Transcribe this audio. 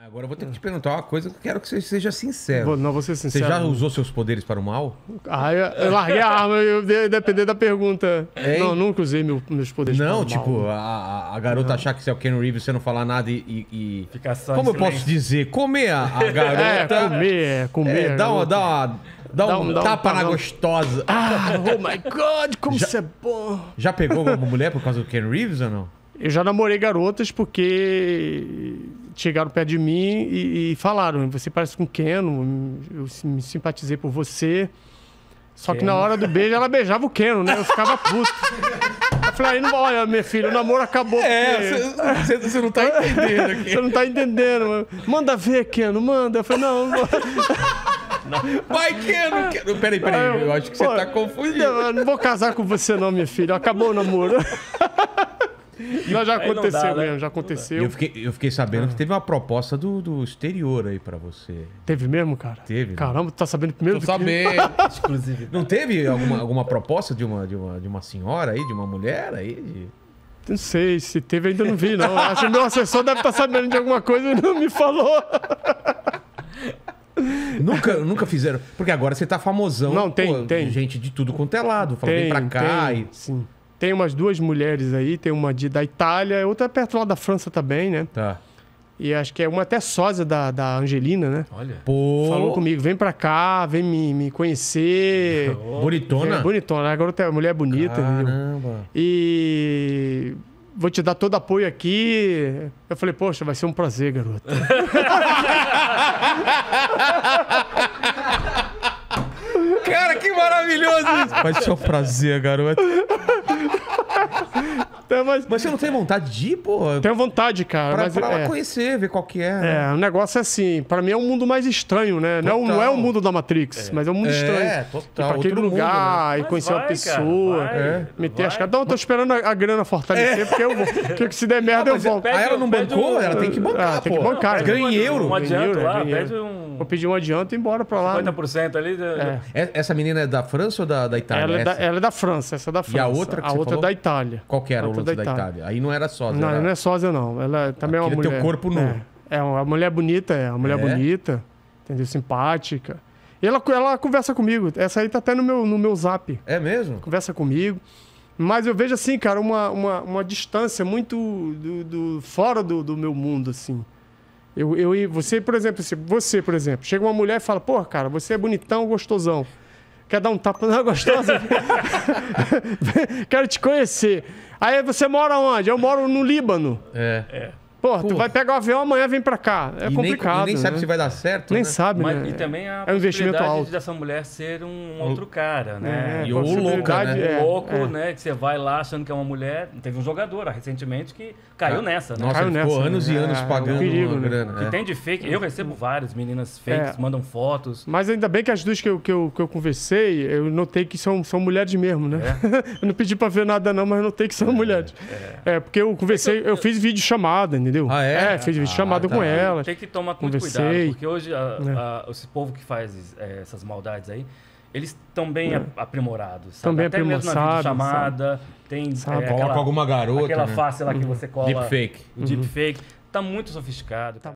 Agora eu vou ter que te perguntar uma coisa que eu quero que você seja sincero. Não vou ser Você sincero. já usou seus poderes para o mal? Ah, eu larguei a arma, depender da pergunta. Hein? Não, nunca usei meus poderes. Não, para o tipo, mal. a garota achar que você é o Ken Reeves, você não falar nada e... Ficar só Como em eu posso silêncio. dizer? Comer a garota... comer. Dá um dá um tapa na tapão. gostosa. Ah, oh my God, como isso é bom. Já pegou alguma mulher por causa do Ken Reeves ou não? Eu já namorei garotas porque chegaram perto de mim e falaram, você parece com o Ken, eu me simpatizei por você. Só que na hora do beijo ela beijava o Ken, né? Eu ficava puto. Eu falei, não, olha, minha filha, o namoro acabou. Você não tá entendendo aqui. Você não tá entendendo. Mano. Manda ver, Ken, manda. Eu falei, não. Vai, Ken, não quero. Peraí, eu acho que você tá confundindo. Eu não vou casar com você não, minha filha. Acabou o namoro. Mas já aconteceu mesmo, já aconteceu. Eu fiquei sabendo que teve uma proposta do exterior aí pra você. Teve mesmo, cara? Teve. Caramba, tu tá sabendo primeiro Tô do que eu? sabendo. Exclusividade. Não teve alguma proposta de uma senhora aí, de uma mulher aí? Não sei, se teve ainda não vi, não. Acho que meu assessor deve estar sabendo de alguma coisa e não me falou. Nunca fizeram. Porque agora você tá famosão. Não, tem. Gente de tudo quanto é lado. Fala, vem pra cá. Sim. Tem umas duas mulheres aí, tem uma da Itália, outra perto lá da França também, né? Tá. E acho que é uma até sósia da Angelina, né? Olha. Pô. Falou comigo, vem pra cá, vem me conhecer. Bonitona? É, bonitona, a garota é mulher bonita, entendeu? Caramba. E vou te dar todo apoio aqui. Eu falei, poxa, vai ser um prazer, garota. Cara, que maravilhoso isso. Vai ser um prazer, garota. Mas você não tem vontade de ir, pô? Tenho vontade, cara. Pra lá conhecer, ver qual que é. Né? O negócio é assim, pra mim é um mundo mais estranho, né? Não é o mundo da Matrix, mas é um mundo estranho. É, total. Ir pra aquele lugar, mundo, e conhecer uma pessoa, meter as caras. Não, eu tô esperando a grana fortalecer, porque eu vou. Porque se der merda, eu volto. Aí ela não bancou? Ela tem que bancar, tem que bancar. Ganha em euro. Um adianto lá, ganha pede um Vou pedir um adianto e ir embora pra lá. 50% ali. Essa menina é da França ou da Itália? Ela é da França, essa é da França. E a outra que A você outra é falou? da Itália. Qual que era o lance da Itália? Aí não era sósia. Não, não é sósia, não. Ela também é uma mulher... teu corpo nu. É uma mulher bonita, bonita, entendeu? Simpática. E ela conversa comigo. Essa aí tá até no meu zap. É mesmo? Conversa comigo. Mas eu vejo assim, cara, uma distância muito fora do meu mundo, assim. Você, por exemplo, chega uma mulher e fala, pô, cara, você é bonitão, gostosão. Quer dar um tapa na gostosa? Quero te conhecer. Aí você mora onde? Eu moro no Líbano. Pô, tu vai pegar o avião amanhã, vem pra cá. É complicado. Nem sabe né? se vai dar certo. Nem né? sabe, Mas, né? e também a é um investimento possibilidade alto. dessa mulher ser um outro cara, né? E o louco, né? Louco, né? Que você vai lá achando que é uma mulher. Teve um jogador recentemente que caiu nessa, né? Nossa, Caiu ele ficou nessa, anos e anos pagando perigo, uma né? grana. Que tem de fake. Eu recebo várias meninas fakes, mandam fotos. Mas ainda bem que as duas que eu conversei, eu notei que são mulheres mesmo, né? Eu não pedi pra ver nada não, mas eu notei que são mulheres. Porque eu conversei, eu fiz vídeo chamada, entendeu? Ah, é? Fiz vídeo chamada com elas. Tem que tomar muito cuidado, porque hoje esse povo que faz essas maldades aí, eles estão bem aprimorados. Sabe? Também até mesmo na videochamada, tem Coloca alguma garota, aquela né? face lá que você cola. Deepfake. O deepfake. Tá muito sofisticado.